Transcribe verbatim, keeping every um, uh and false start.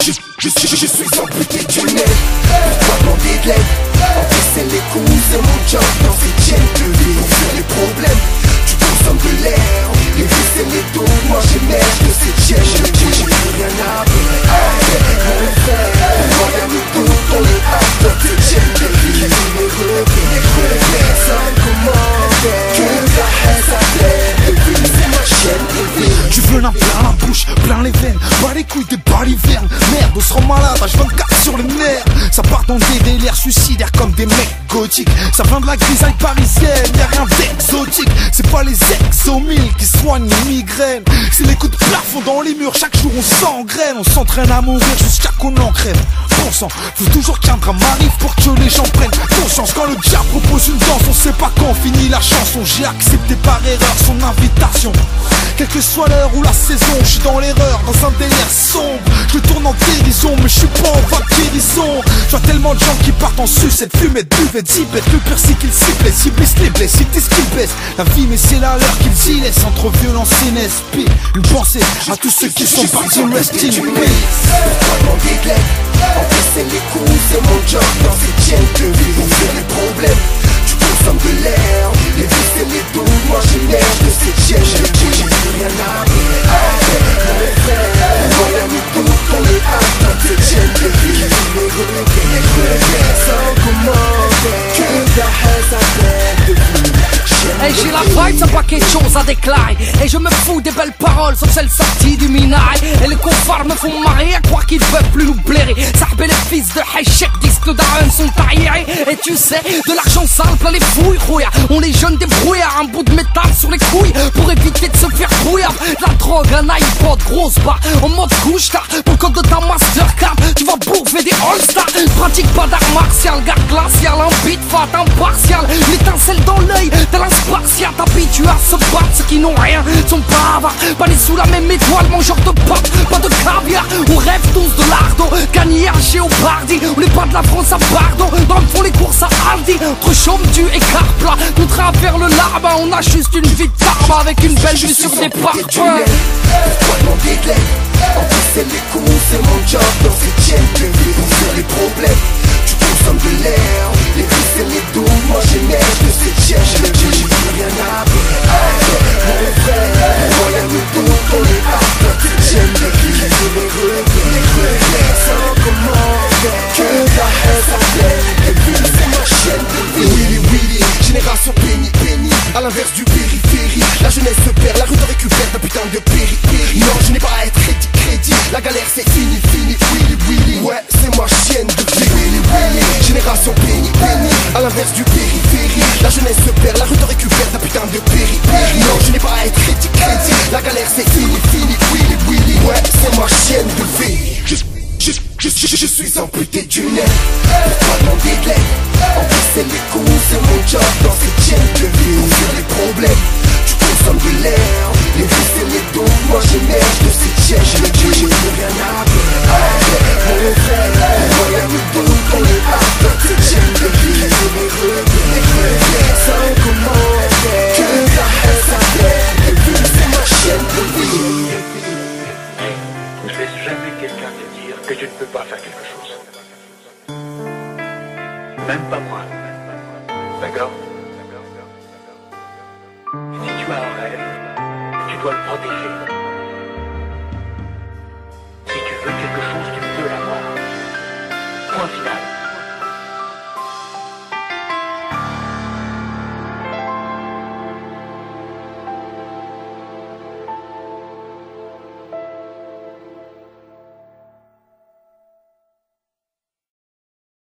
je, je, je, je suis amputé du nez. Pourquoi demander de l'aide? Encaisser les coups, c'est mon job dans cette chaîne de vie. Pour fuir les problèmes, tu consommes de l'air. Les vis et les dos, moi j'émerge de cette chaîne de vie. J'ai plus rien à faire, mon frère. Moi y'a nous tous, on est à dans cette chaîne de vie. Les regrets, les regrets, sans commentaire. Que la haine s'appelle depuis ma chaîne de vie. Tu veux l'un plein la bouche, plein les veines. Bas les couilles des balivernes. Merde, on se rend malade, H vingt-quatre sur les nerfs. Ça part dans des délires suicidaires comme des mecs gothiques. Ça vient de la grisaille parisienne, y'a rien d'exotique. C'est pas les exomilles qui soignent les migraines. C'est les coups de plafond dans les murs, chaque jour on s'engraine. On s'entraîne à mourir jusqu'à qu'on en crève. Bon sang, faut toujours qu'un drame arrive pour que les gens prennent conscience. Quand le diable propose une danse, on sait pas quand finit la chanson. J'ai accepté par erreur son invitation. Quelle que soit l'heure ou la saison, je suis dans l'erreur, dans un délire sombre. Je tourne en dérision, mais je suis pas en voie de guérison. Je vois tellement de gens qui partent en sucette, fumette, buvette, zipette. Le pire c'est qu'ils s'y plaisent, s'y blessent les blessent, ils disent qu'ils baissent la vie, mais c'est la leur qu'ils y laissent. Entre violence et N S P, une pensée à tous ceux qui sont partis, rest in peace. Pourquoi demander de l'aide? Encaisser les coups, c'est mon job dans cette chaîne de vie. Pour fuir les problèmes, tu consommes de l'air. Les vis et les dos, moi j'émerge de cette chaîne de vie. J'ai plus rien à faire, mon frère. Moi y'a nous tous, on est à dans cette chaîne de vie. Les regrets, les regrets, sans commentaire. Que la haine s'appelle depuis et j'ai la vibe, y'a pas quelque chose à déclarer. Et je me fous des belles paroles, sauf celles sorties du minail. Et les conforts me font marrer à croire qu'ils peuvent plus nous blairer. Sahbe les fils de Hachek disent que Darren sont taillés. Et tu sais, de l'argent sale plein les fouilles, rouilla. On les jeunes débrouillards, un bout de métal sur les couilles. Pour éviter de se faire brouillard. La drogue, un iPod, grosse barre, en mode couche tard. Pour le code de ta Mastercard, tu vas bouffer des All-Stars. Pratique pas d'art martial, garde glacial, un beat fat, impartial. L'étincelle dans l'œil, t'as spartiate, habitué à se battre. Ceux qui n'ont rien sont bavards, pas les sous la même étoile, mangeurs de pâtes, pas de caviar. On rêve tous de l'ardo, Cagnard, Géopardi. On les pas de la France à Pardon, dans le fond les courses à Aldi. Entre chaume-tu et carplat, on traverse vers le larbin. On a juste une vie de barbe avec une belle vue sur des parfums. Pourquoi demander de l'aide? Encaisser les coups, c'est mon job dans cette chaîne de vie. Pour fuir les problèmes, tu consommes de l'air. Les vis et les dos, moi j'émerge de cette chaîne de vie. J'ai plus rien à faire, mon frère. Moi y'a nous tous, on est à dans cette chaîne de vie. Les regrets, les regrets, sans commentaire. Que la haine s'appelle depuis c'est ma chaîne de vie. Willy Willy, génération bénie, bénie. À l'inverse du périphérie, la jeunesse se perd, la rue te récupère d'un putain de périphérie. Non, je n'ai pas à être crédit, crédit. La galère c'est fini, fini. Willy Willy, ouais, c'est ma chaîne de vie. Willy Willy, génération bénie, bénie. À l'inverse du périphérie, la jeunesse se perd, la rue te récupère d'un putain de périphérie. Non, je n'ai pas à être crédit, crédit. La galère c'est fini, fini. Willy Willy, ouais, c'est ma chaîne de vie. Je, je, je, je, je suis amputé du nez. Pourquoi demander de l'aide? Encaisser les coups, c'est mon job dans cette chaîne de vie. Pour fuir les problèmes, tu consommes de l'air. Les vis et les dos, moi j'émerge de cette chaîne de vie. J'ai plus rien à faire, mon frère. Moi y'a nous tous, on est à dans cette chaîne de vie. Les regrets, les regrets, sans commentaire. Que la haine s'appelle depuis c'est ma chaîne de vie. Ne laisse jamais quelqu'un te dire que tu ne peux pas faire quelque chose. Même pas moi. D'accord? Si tu as un rêve, tu dois le protéger. Si tu veux quelque chose, tu peux l'avoir. Point final.